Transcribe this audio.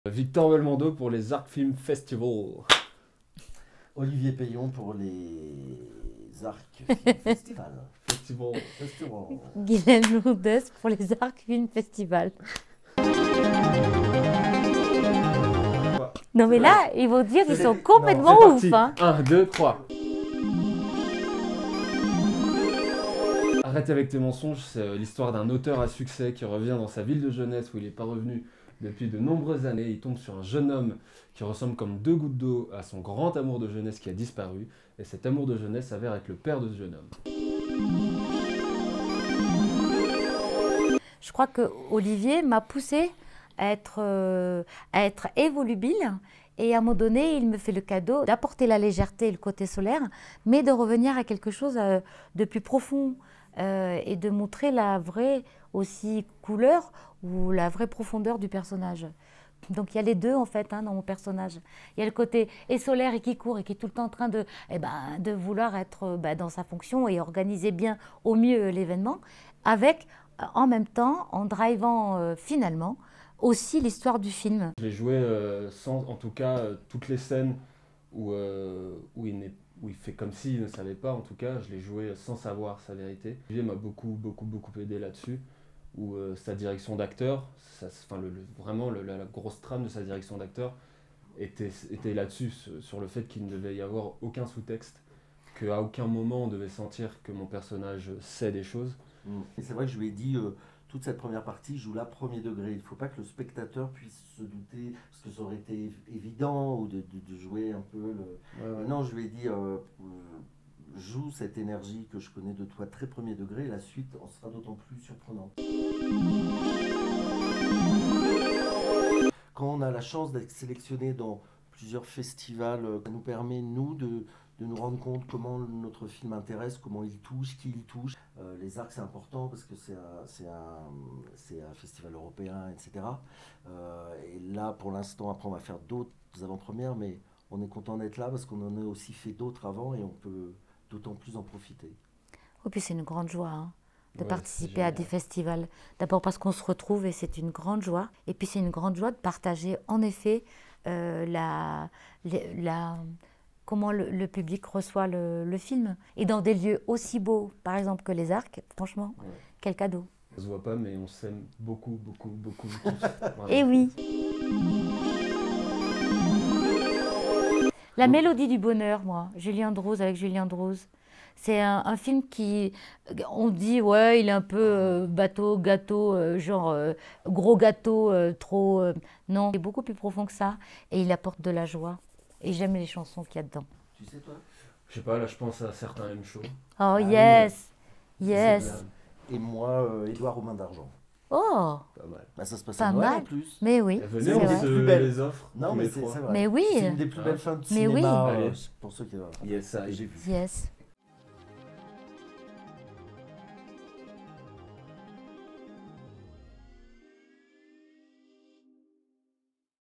Victor Belmondo pour les Arc Film Festival. Olivier Payon pour les Arcs Festival. Festival. Guylaine Lourdes pour les Arc Film Festival. Non mais là, ils vont dire qu'ils sont complètement ouf. Hein. 1, 2, 3. Arrête avec tes mensonges, c'est l'histoire d'un auteur à succès qui revient dans sa ville de jeunesse où il n'est pas revenu depuis de nombreuses années. Il tombe sur un jeune homme qui ressemble comme deux gouttes d'eau à son grand amour de jeunesse qui a disparu. Et cet amour de jeunesse s'avère être le père de ce jeune homme. Je crois que Olivier m'a poussé à être évolubile. Et à un moment donné, il me fait le cadeau d'apporter la légèreté et le côté solaire, mais de revenir à quelque chose de plus profond et de montrer la vraie aussi couleur ou la vraie profondeur du personnage. Donc il y a les deux en fait dans mon personnage. Il y a le côté et solaire et qui court et qui est tout le temps en train de vouloir être dans sa fonction et organiser bien au mieux l'événement, avec en même temps, en drivant finalement, aussi l'histoire du film. Je l'ai joué sans, en tout cas, toutes les scènes où il fait comme s'il ne savait pas, en tout cas, je l'ai joué sans savoir sa vérité. Olivier m'a beaucoup aidé là-dessus, où sa direction d'acteur, vraiment la grosse trame de sa direction d'acteur était là-dessus, sur le fait qu'il ne devait y avoir aucun sous-texte, qu'à aucun moment on devait sentir que mon personnage sait des choses. Et c'est vrai que je lui ai dit, toute cette première partie joue là premier degré. Il ne faut pas que le spectateur puisse se douter, parce que ça aurait été évident, ou de jouer un peu le... Ouais. Non, je lui ai dit, joue cette énergie que je connais de toi très premier degré, et la suite en sera d'autant plus surprenante. Quand on a la chance d'être sélectionné dans plusieurs festivals, ça nous permet, nous, de nous rendre compte comment notre film intéresse, comment il touche, qui il touche. Les Arcs, c'est important parce que c'est un festival européen, etc. Et là, pour l'instant, après, on va faire d'autres avant-premières, mais on est content d'être là parce qu'on en a aussi fait d'autres avant et on peut d'autant plus en profiter. Et puis c'est une grande joie de Ouais, participer à des festivals. D'abord parce qu'on se retrouve et c'est une grande joie. Et puis c'est une grande joie de partager en effet comment le public reçoit le film. Et dans des lieux aussi beaux, par exemple, que les Arcs, franchement, ouais. Quel cadeau. On se voit pas, mais on s'aime beaucoup. Et oui. La mélodie du bonheur, moi, Julien Andrews avec Julien Andrews. C'est un film qui, on dit, ouais, il est un peu gâteau, gros gâteau, trop... non, il est beaucoup plus profond que ça et il apporte de la joie. Et j'aime les chansons qu'il y a dedans. Tu sais, toi? Je sais pas, là, je pense à certains M-Show. Oh, yes, yes. Et moi, Édouard aux mains d'argent. Oh, pas mal. Bah, ça se passe pas à Noël mal. En plus. Mais oui, venez, on se les offre. Non, mais c'est vrai. Mais oui. C'est une des plus belles fins de Mais cinéma oui. pour ceux qui... Yes, j'ai vu. Yes.